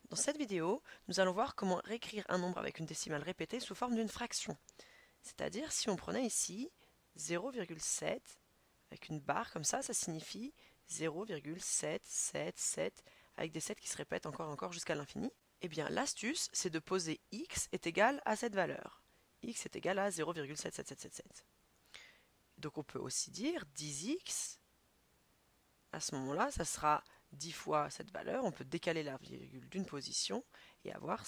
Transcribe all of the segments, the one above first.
Dans cette vidéo, nous allons voir comment réécrire un nombre avec une décimale répétée sous forme d'une fraction. C'est-à-dire si on prenait ici 0,7 avec une barre comme ça signifie 0,777 avec des 7 qui se répètent encore et encore jusqu'à l'infini. Eh bien l'astuce, c'est de poser x est égal à cette valeur. X est égal à 0,77777. Donc on peut aussi dire 10x. À ce moment-là, ça sera 10 fois cette valeur. On peut décaler la virgule d'une position et avoir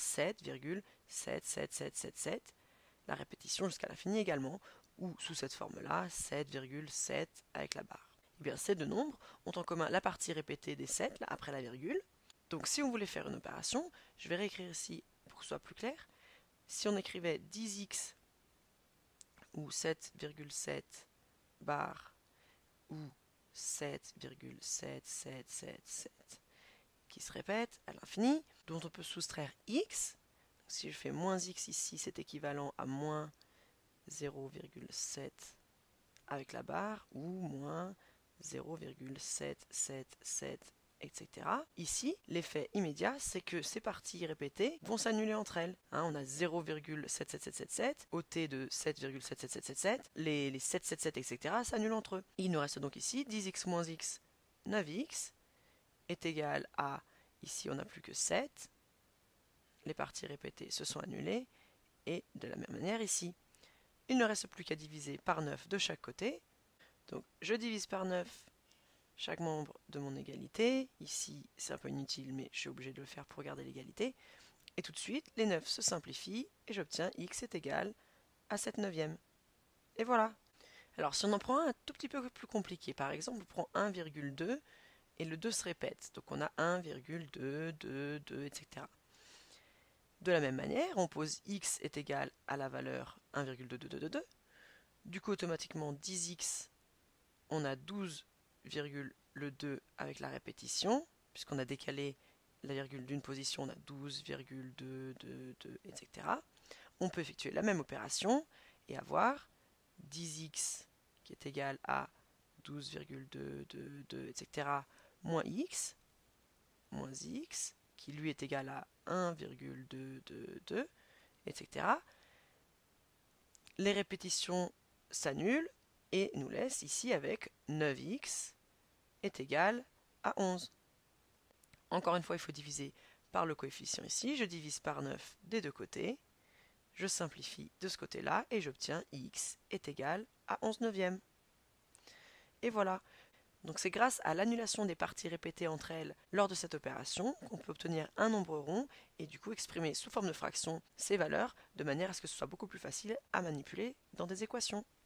7,77777. La répétition jusqu'à l'infini également, ou sous cette forme-là, 7,7 avec la barre. Et bien ces deux nombres ont en commun la partie répétée des 7, là, après la virgule. Donc si on voulait faire une opération, je vais réécrire ici pour que ce soit plus clair. Si on écrivait 10x ou 7,7 barre ou 7,7777 qui se répète à l'infini, dont on peut soustraire x. Donc si je fais moins x ici, c'est équivalent à moins 0,7 avec la barre ou moins 0,777, etc. Ici, l'effet immédiat, c'est que ces parties répétées vont s'annuler entre elles. On a 0,77777, ôté de 7,77777, les 777, etc. s'annulent entre eux. Il nous reste donc ici 10x moins x, 9x, est égal à, ici on n'a plus que 7, les parties répétées se sont annulées, et de la même manière ici. Il ne reste plus qu'à diviser par 9 de chaque côté. Donc je divise par 9 chaque membre de mon égalité. Ici, c'est un peu inutile, mais je suis obligé de le faire pour garder l'égalité. Et tout de suite, les 9 se simplifient et j'obtiens x est égal à 7 neuvième. Et voilà. Alors si on en prend un tout petit peu plus compliqué, par exemple, on prend 1,2 et le 2 se répète. Donc on a 1,2, 2, 2, etc. De la même manière, on pose x est égal à la valeur 1,2222. Du coup, automatiquement, 10x, on a 12,2 avec la répétition, puisqu'on a décalé la virgule d'une position, on a 12,222, etc. On peut effectuer la même opération et avoir 10x qui est égal à 12,222, etc. moins x qui lui est égal à 1,222, etc. Les répétitions s'annulent et nous laissent ici avec 9x est égal à 11. Encore une fois, il faut diviser par le coefficient ici. Je divise par 9 des deux côtés. Je simplifie de ce côté-là et j'obtiens x est égal à 11 neuvième. Et voilà. Donc c'est grâce à l'annulation des parties répétées entre elles lors de cette opération qu'on peut obtenir un nombre rond et du coup exprimer sous forme de fraction ces valeurs de manière à ce que ce soit beaucoup plus facile à manipuler dans des équations.